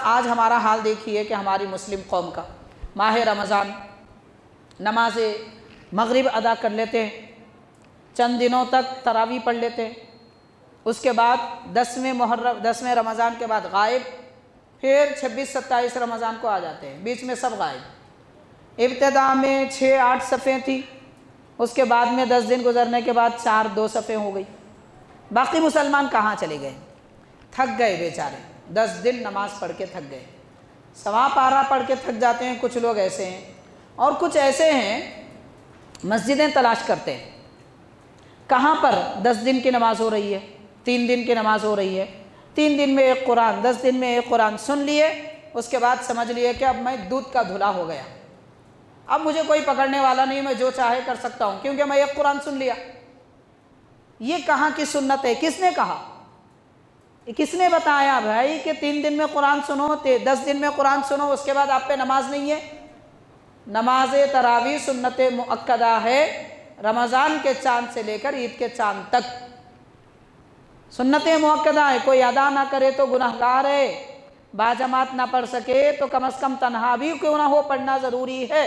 आज हमारा हाल देखिए कि हमारी मुस्लिम कौम का माह रमज़ान नमाज मगरिब अदा कर लेते हैं, चंद दिनों तक तरावी पढ़ लेते हैं, उसके बाद 10वें रमज़ान के बाद गायब, फिर 26-27 रमज़ान को आ जाते हैं, बीच में सब गायब। इब्तिदा में 6-8 सफ़े थी, उसके बाद में 10 दिन गुजरने के बाद 4-2 सफ़े हो गई। बाकी मुसलमान कहाँ चले गए? थक गए बेचारे, 10 दिन नमाज पढ़ के थक गए। सवा पारा पढ़ के थक जाते हैं कुछ लोग ऐसे हैं, और कुछ ऐसे हैं मस्जिदें तलाश करते हैं कहाँ पर 10 दिन की नमाज हो रही है, 3 दिन की नमाज हो रही है, 3 दिन में एक कुरान, 10 दिन में एक कुरान सुन लिए, उसके बाद समझ लिए कि अब मैं दूध का धुला हो गया, अब मुझे कोई पकड़ने वाला नहीं, मैं जो चाहे कर सकता हूँ क्योंकि मैं एक कुरान सुन लिया। ये कहाँ की सुन्नत है? किसने कहा? किसने बताया भाई कि 3 दिन में कुरान सुनो, 10 दिन में कुरान सुनो, उसके बाद आप पे नमाज नहीं है? नमाज तरावी सुन्नत मुअक्कदा है, रमज़ान के चाँद से लेकर ईद के चाँद तक सुन्नत मुअक्कदा है। कोई अदा ना करे तो गुनहगार है, बाजमात ना पढ़ सके तो कम से कम तन्हा भी क्यों ना हो पढ़ना ज़रूरी है,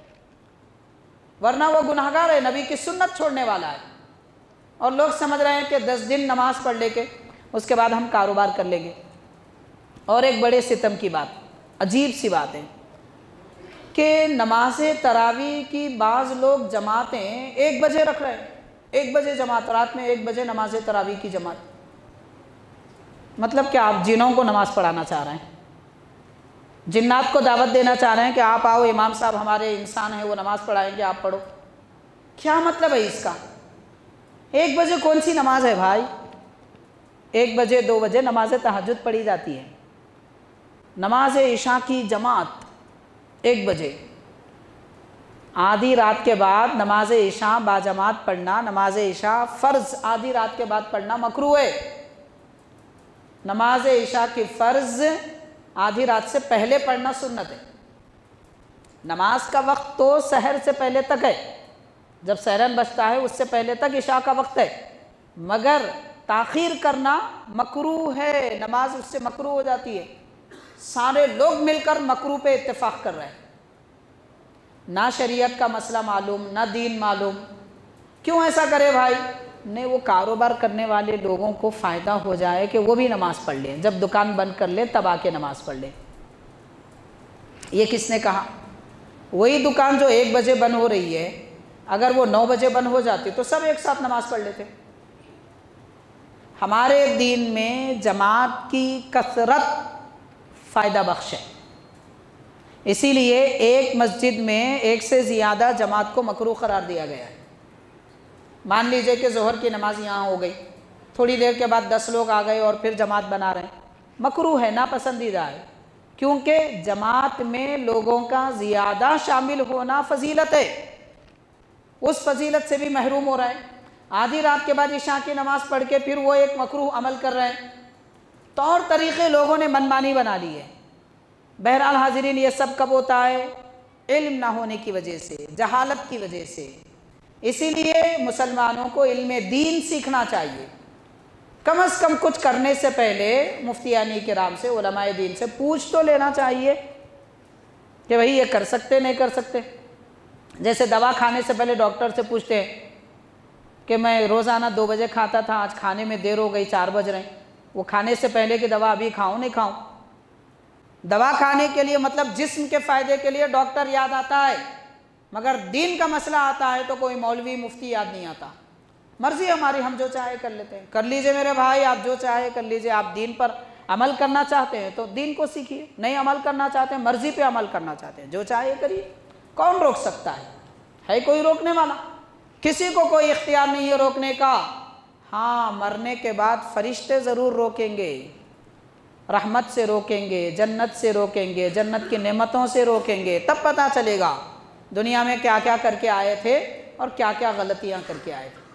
वरना वो गुनहगार है, नबी की सुन्नत छोड़ने वाला है। और लोग समझ रहे हैं कि 10 दिन नमाज पढ़ लेके उसके बाद हम कारोबार कर लेंगे। और एक बड़े सितम की बात, अजीब सी बात है कि नमाज तरावी की बाज़ लोग जमातें 1 बजे रख रहे हैं, 1 बजे जमात, रात में 1 बजे नमाज तरावी की जमात। मतलब क्या आप जिनों को नमाज पढ़ाना चाह रहे हैं? जिन्नात को दावत देना चाह रहे हैं कि आप आओ, इमाम साहब हमारे इंसान हैं, वो नमाज पढ़ाएंगे, आप पढ़ो? क्या मतलब है इसका? 1 बजे कौन सी नमाज है भाई? 1 बजे 2 बजे नमाज तहज्जुद पढ़ी जाती है। नमाज इशा की जमात 1 बजे, आधी रात के बाद नमाज इशा बाजमात पढ़ना, नमाज इशा फ़र्ज़ आधी रात के बाद पढ़ना मकरूह है। नमाज इशा की फ़र्ज़ आधी रात से पहले पढ़ना सुन्नत है। नमाज का वक्त तो सहर से पहले तक है, जब सहरन बजता है उससे पहले तक इशा का वक्त है, मगर ताख़ीर करना मकरूह है, नमाज उससे मकरूह हो जाती है। सारे लोग मिलकर मकरूह पे इत्तेफाक कर रहे हैं, ना शरीयत का मसला मालूम, ना दीन मालूम। क्यों ऐसा करे भाई? नहीं, वो कारोबार करने वाले लोगों को फ़ायदा हो जाए कि वो भी नमाज़ पढ़ लें, जब दुकान बंद कर ले तब आके नमाज़ पढ़ लें। ये किसने कहा? वही दुकान जो 1 बजे बंद हो रही है, अगर वो 9 बजे बंद हो जाती तो सब एक साथ नमाज़ पढ़ लेते। हमारे दीन में जमात की कसरत फ़ायदा बख्श है, इसीलिए एक मस्जिद में 1 से ज़्यादा जमात को मकरूह करार दिया गया है। मान लीजिए कि ज़ोहर की नमाज यहाँ हो गई, थोड़ी देर के बाद 10 लोग आ गए और फिर जमात बना रहे हैं, मकरूह है, नापसंदीदा है, क्योंकि जमात में लोगों का ज़्यादा शामिल होना फजीलत है, उस फजीलत से भी महरूम हो रहा है। आधी रात के बाद इशा की नमाज़ पढ़ के फिर वो एक मकरूह अमल कर रहे हैं, तौर तरीक़े लोगों ने मनमानी बना ली है। बहरहाल हाज़रीन, ये सब कब होता है? इल्म ना होने की वजह से, जहालत की वजह से। इसीलिए मुसलमानों को इल्म दीन सीखना चाहिए। कम से कम कुछ करने से पहले मुफ्तियानी किराम से, उलमाए दीन से पूछ तो लेना चाहिए कि भाई ये कर सकते नहीं कर सकते। जैसे दवा खाने से पहले डॉक्टर से पूछते हैं कि मैं रोज़ाना 2 बजे खाता था, आज खाने में देर हो गई, 4 बज रहे हैं, वो खाने से पहले की दवा अभी खाऊं नहीं खाऊं? दवा खाने के लिए मतलब जिस्म के फ़ायदे के लिए डॉक्टर याद आता है, मगर दीन का मसला आता है तो कोई मौलवी मुफ्ती याद नहीं आता। मर्ज़ी हमारी, हम जो चाहे कर लेते हैं। कर लीजिए मेरे भाई, आप जो चाहे कर लीजिए। आप दीन पर अमल करना चाहते हैं तो दीन को सीखिए, नहीं अमल करना चाहते हैं, मर्ज़ी पे अमल करना चाहते हैं, जो चाहे करिए। कौन रोक सकता है कोई रोकने वाला? किसी को कोई इख्तियार नहीं है रोकने का। हाँ, मरने के बाद फरिश्ते ज़रूर रोकेंगे, रहमत से रोकेंगे, जन्नत से रोकेंगे, जन्नत की नेमतों से रोकेंगे, तब पता चलेगा दुनिया में क्या क्या करके आए थे और क्या क्या गलतियाँ करके आए थे।